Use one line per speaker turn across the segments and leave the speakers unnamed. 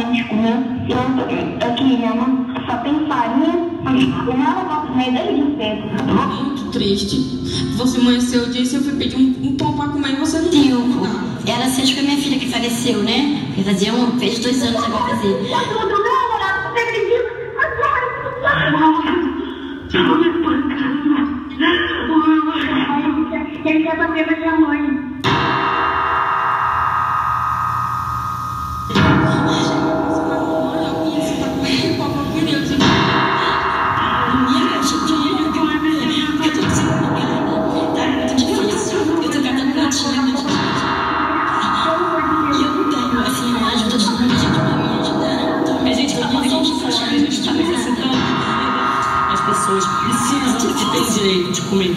gente comeu. Aqui, minha mãe só tem farinha, o nada vai comer desde cedo.
Muito triste. Você amanheceu o dia e eu fui pedir um pão pra comer e você não
deu. Era assim com a minha filha que faleceu, né? Porque fez 2 anos agora fazer.
Você acredita? Ele quer bater na minha mãe.
As pessoas precisam de ter direito de comer.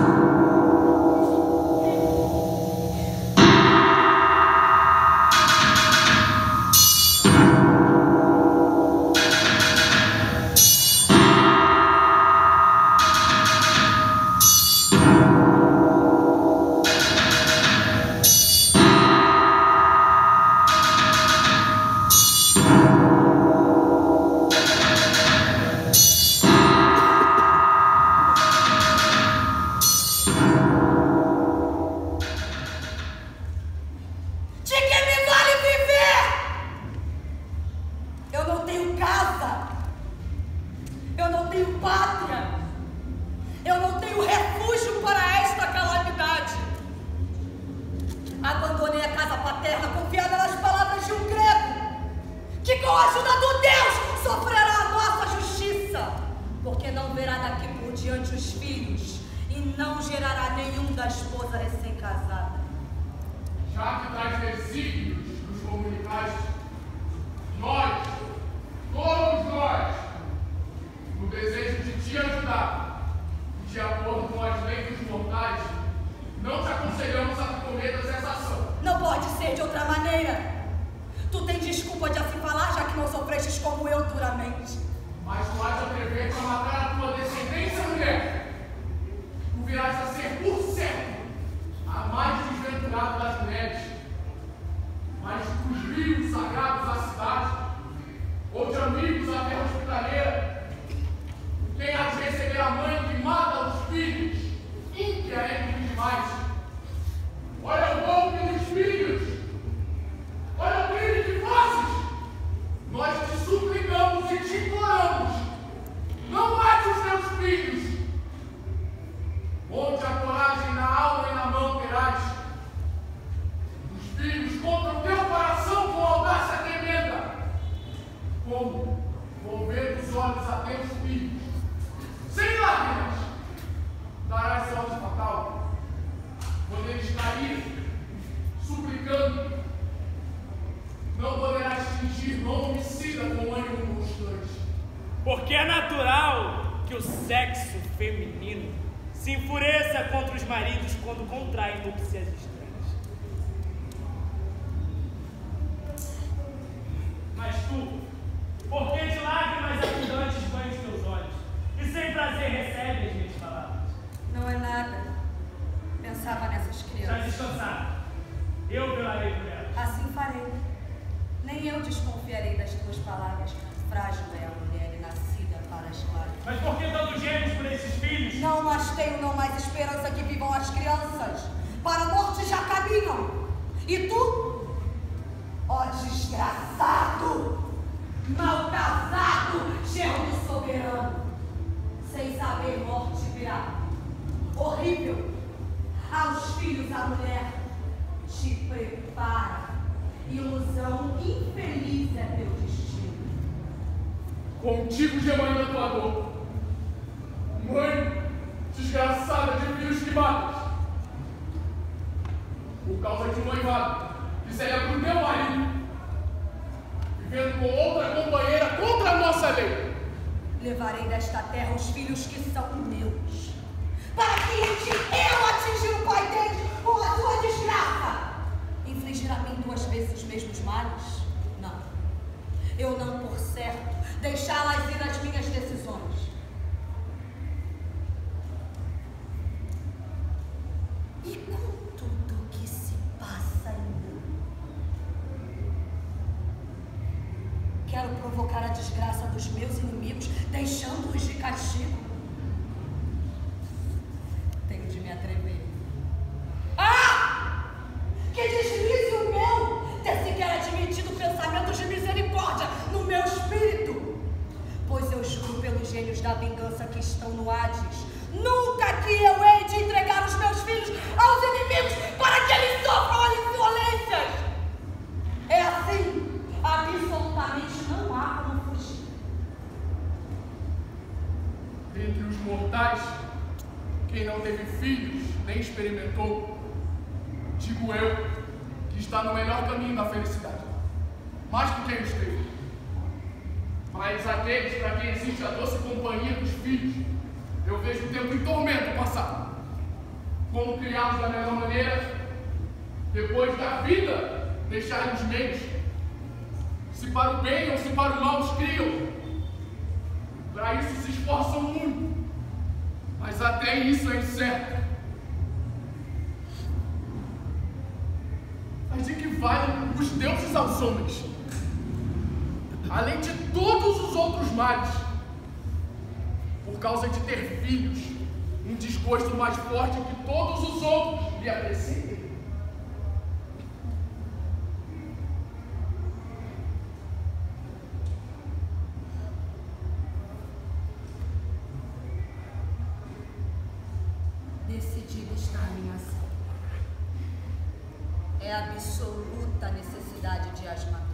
Abandonei a casa paterna confiada nas palavras de um grego, que com a ajuda do Deus sofrerá a nossa justiça, porque não verá daqui por diante os filhos e não gerará nenhum da esposa recém-casada.
Já que tais desígnios nos comunicaste, nós, todos nós, no desejo de te ajudar, e de acordo com as leis dos mortais, não te aconselhamos a que cometas essa ação.
Não pode ser de outra maneira. Tu tem desculpa de assim falar, já que não sofrestes como eu duramente.
Mas tu hás de atrever-te a matar a tua descendência, mulher. Tu virás a ser, por certo, a mais desventurada das mulheres. Mas dos rios sagrados da cidade, ou de amigos à terra hospitaleira, quem há de receber a mãe que mata os filhos, ímpia é demais. Olha o golpe dos filhos. Olha o crime que fazes. Nós te suplicamos e te imploramos. Não mate os teus filhos. Onde a coragem na alma e na mão terás. Os filhos contra o teu coração com audácia tremenda. Como volver os olhos a teus filhos, sem lágrimas, darás sorte fatal. Quando eles caírem, suplicando, não poderás fingir não homicida com ânimo constante.
Porque é natural que o sexo feminino se enfureça contra os maridos quando contraem núpcias estranhas. Mas tu, por que de lágrimas abundantes banhos teus olhos e sem prazer recebe as minhas palavras?
Não é nada. Pensava nessas
Já
crianças.
descansaram. Eu velarei por elas.
Assim farei. Nem eu desconfiarei das tuas palavras. Frágil é a mulher e nascida para as lágrimas.
Mas por que tanto gemes por esses filhos?
Não mais tenho, não mais esperança que vivam as crianças. Para a morte já caminham. E tu? Ó desgraçado! Mal casado, genro soberano. Sem saber, morte virá. Horrível. Aos filhos a mulher te prepara. Ilusão infeliz é teu destino.
Contigo gemendo a tua dor. Mãe desgraçada de filhos que matas. Por causa de um noivado que seria pro teu marido, vivendo com outra companheira contra a nossa lei.
Levarei desta terra os filhos que são meus, para que eu atingir o pai deles com a sua desgraça. Infligir a mim 2 vezes os mesmos males? Não. Eu não, por certo, deixá-las ir nas minhas decisões. E com tudo que se passa em mim, castigo. Tenho de me atrever. Ah! Que deslize o meu ter sequer admitido pensamentos de misericórdia no meu espírito. Pois eu juro pelos gênios da vingança que estão no Hades, nunca que eu hei de entregar os meus filhos aos inimigos para que eles sofram as violências. É assim, absolutamente não há como fugir.
Dentre os mortais, quem não teve filhos nem experimentou, digo eu, que está no melhor caminho da felicidade, mais que quem os teve. Mas aqueles para quem existe a doce companhia dos filhos, eu vejo o tempo em tormento passar. Como criá-los da melhor maneira, depois da vida, deixar-lhes meios. Se para o bem ou se para o mal os criam. Para isso se esforçam muito, mas até isso é incerto. Mas de que valem os deuses aos homens? Além de todos os outros males, por causa de ter filhos, um desgosto mais forte que todos os outros lhe apreciem.
Decidida está a minha ação. É absoluta a necessidade de as matar.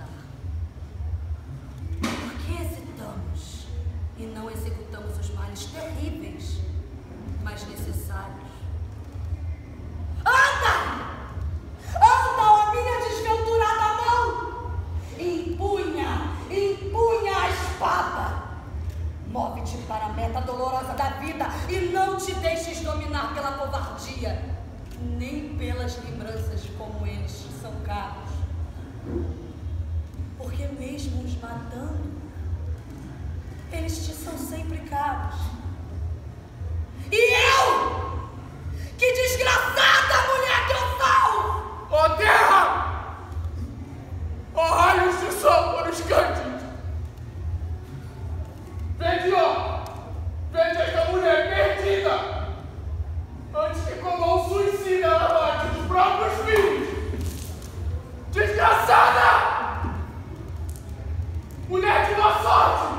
Por que hesitamos e não executamos os males terríveis, mas necessários? Anda! Anda, ó minha desventurada mão! Empunha a espada! Move-te para a meta dolorosa da vida e não te deixes dominar pela covardia, nem pelas lembranças de como eles são caros. Porque mesmo os matando, eles te são sempre caros. E eu? Que desgraçada mulher que eu sou!
Ó terra! Ó raios de sol por os cândidos! Vede, ó! Vede esta mulher perdida! Antes que comam o suicídio ela mate dos próprios filhos! Desgraçada! Mulher de má sorte!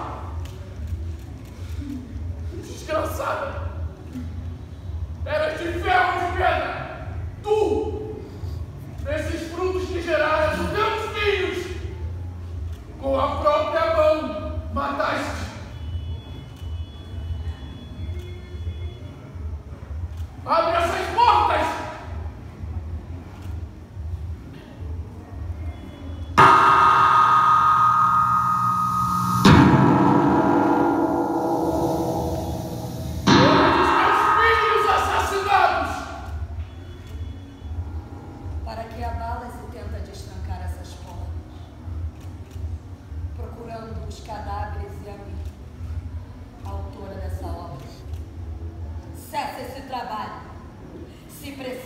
Desgraçada! Eras de ferro de pedra! Tu! Esses frutos que geraram os teus filhos! Com a própria mão mataste! Abre essas portas!
Para que a bala se tenta destrancar essas portas, procurando os cadáveres e a mim, autora dessa obra. Cessa esse trabalho. Se precisa.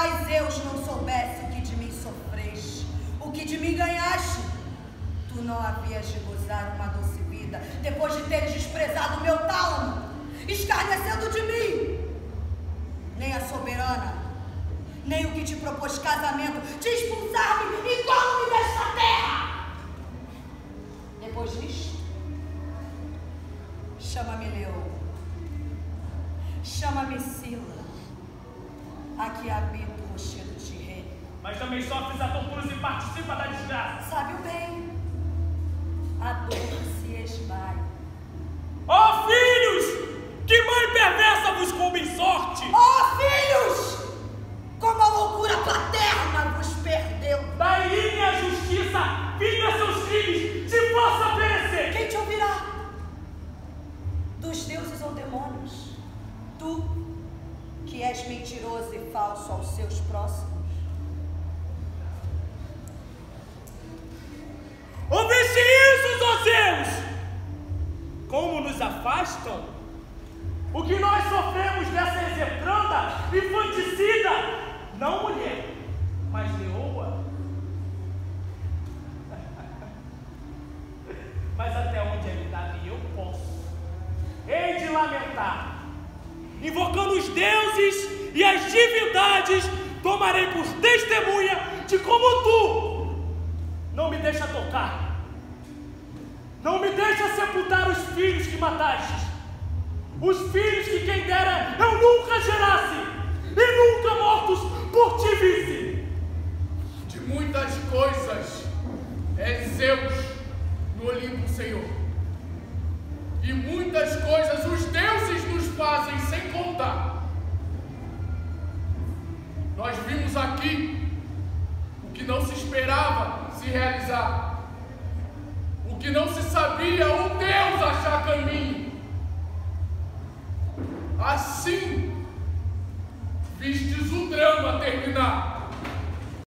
Mas Zeus não soubesse o que de mim sofreste, o que de mim ganhaste. Tu não havias de gozar uma doce vida, depois de teres desprezado o meu tálamo, escarnecendo de mim. Nem a soberana, nem o que te propôs casamento, de expulsar-me e toma-me desta terra. Depois disto, chama-me Leão, chama-me Sila, aqui habito o rochedo de rei.
Mas também sofres a torturas e participa da desgraça.
Sabe-o bem, a dor se esvai.
Ó filhos, que mãe perversa vos coube em sorte!
Ó filhos, como a loucura paterna vos perdeu.
Daí minha justiça, vinga seus crimes, se possa perecer!
Quem te ouvirá? Dos deuses ou demônios? Tu, que és mentiroso e falso aos seus próximos.
Ouviste isso, ó Zeus? Como nos afastam? O que nós sofremos dessa execranda infanticida, não mulher, mas leoa. Mas até onde ele dá-me eu posso. Hei de lamentar, invocando os deuses e as divindades, tomarei por testemunha de como tu não me deixa tocar, não me deixa sepultar os filhos que matastes, os filhos que quem dera eu nunca gerasse e nunca mortos por ti visse.
De muitas coisas é Zeus no Olimpo, Senhor, e muitas coisas os deuses nos fazem sem contar. Nós vimos aqui o que não se esperava se realizar, o que não se sabia o Deus achar caminho. Assim vistes o drama terminar.